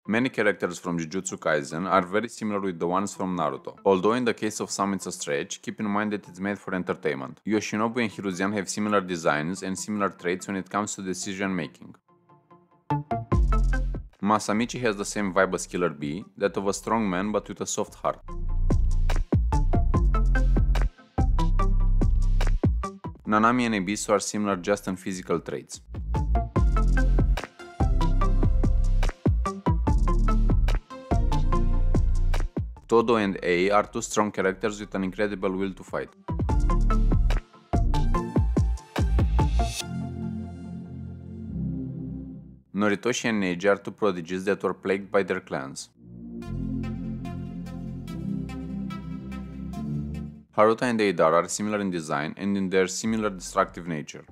Many characters from Jujutsu Kaisen are very similar with the ones from Naruto. Although in the case of some it's a stretch, keep in mind that it's made for entertainment. Yoshinobu and Hiruzen have similar designs and similar traits when it comes to decision making. Masamichi has the same vibe as Killer Bee, that of a strong man but with a soft heart. Nanami and Ebisu are similar just in physical traits. Todo and A are two strong characters with an incredible will to fight. Noritoshi and Neji are two prodigies that were plagued by their clans. Haruta and Deidara are similar in design and in their similar destructive nature.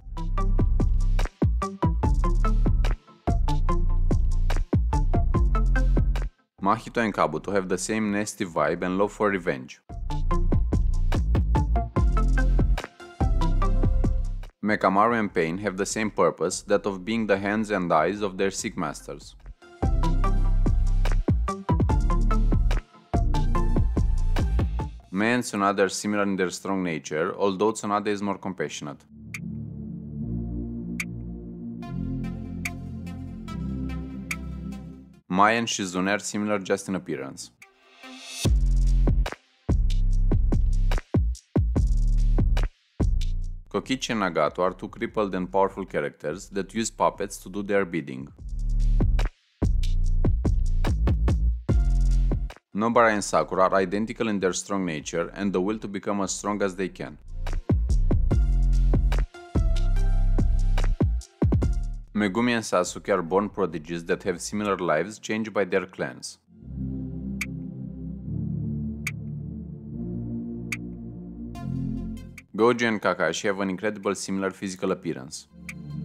Mahito and Kabuto have the same nasty vibe and love for revenge. Mekamaru and Pain have the same purpose, that of being the hands and eyes of their sick masters. Mei and Tsunade are similar in their strong nature, although Tsunade is more compassionate. Mai and Shizune are similar just in appearance. Kokichi and Nagato are two crippled and powerful characters that use puppets to do their bidding. Nobara and Sakura are identical in their strong nature and the will to become as strong as they can. Megumi and Sasuke are born prodigies that have similar lives changed by their clans. Gojo and Kakashi have an incredible similar physical appearance.